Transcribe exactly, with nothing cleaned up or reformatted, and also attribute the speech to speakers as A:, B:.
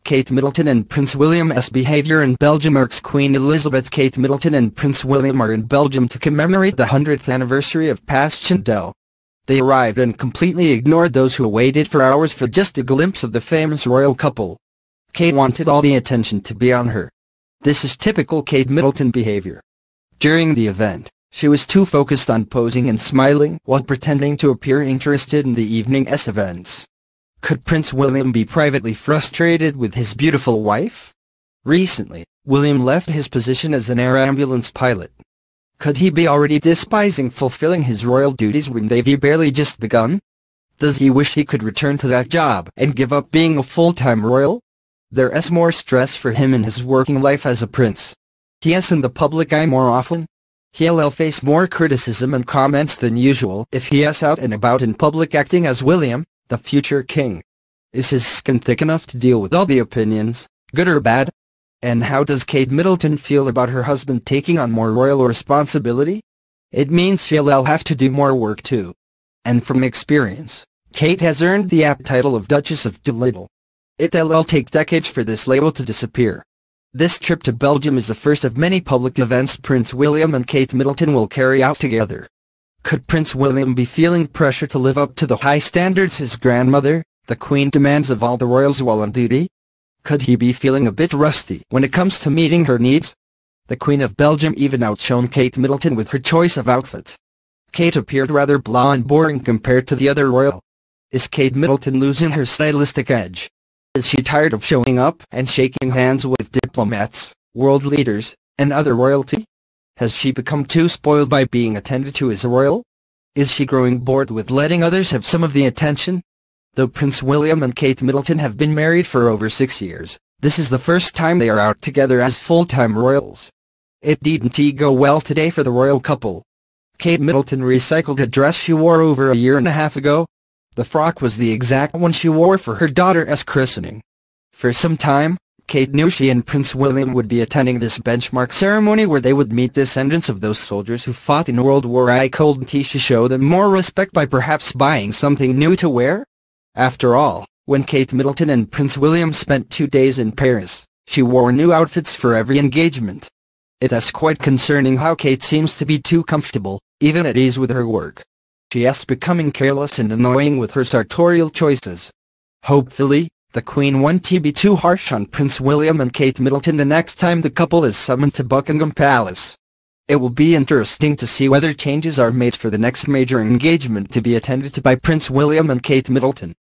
A: Kate Middleton and Prince William's behaviour in Belgium. Irks Queen Elizabeth. Kate Middleton and Prince William are in Belgium to commemorate the hundredth anniversary of Passchendaele. They arrived and completely ignored those who waited for hours for just a glimpse of the famous royal couple. Kate wanted all the attention to be on her. This is typical Kate Middleton behaviour. During the event, she was too focused on posing and smiling while pretending to appear interested in the evening's events. Could Prince William be privately frustrated with his beautiful wife? Recently, William left his position as an air ambulance pilot. Could he be already despising fulfilling his royal duties when they've barely just begun? Does he wish he could return to that job and give up being a full-time royal? There's more stress for him in his working life as a prince. He's in the public eye more often. He'll face more criticism and comments than usual if he's out and about in public acting as William, the future king. Is his skin thick enough to deal with all the opinions, good or bad? And how does Kate Middleton feel about her husband taking on more royal responsibility? It means she'll have to do more work too. And from experience, Kate has earned the apt title of Duchess of Doolittle. It'll take decades for this label to disappear. This trip to Belgium is the first of many public events Prince William and Kate Middleton will carry out together. Could Prince William be feeling pressure to live up to the high standards his grandmother, the Queen, demands of all the royals while on duty? Could he be feeling a bit rusty when it comes to meeting her needs? The Queen of Belgium even outshone Kate Middleton with her choice of outfit. Kate appeared rather blah and boring compared to the other royal. Is Kate Middleton losing her stylistic edge? Is she tired of showing up and shaking hands with diplomats, world leaders, and other royalty? Has she become too spoiled by being attended to as a royal? Is she growing bored with letting others have some of the attention? Though Prince William and Kate Middleton have been married for over six years, this is the first time they are out together as full-time royals. It didn't go well today for the royal couple. Kate Middleton recycled a dress she wore over a year and a half ago. The frock was the exact one she wore for her daughter's christening. For some time, Kate knew she and Prince William would be attending this benchmark ceremony where they would meet descendants of those soldiers who fought in World War One. Couldn't she show them more respect by perhaps buying something new to wear? After all, when Kate Middleton and Prince William spent two days in Paris, she wore new outfits for every engagement. It is quite concerning how Kate seems to be too comfortable, even at ease with her work. She is becoming careless and annoying with her sartorial choices. Hopefully, the Queen won't be too harsh on Prince William and Kate Middleton the next time the couple is summoned to Buckingham Palace. It will be interesting to see whether changes are made for the next major engagement to be attended to by Prince William and Kate Middleton.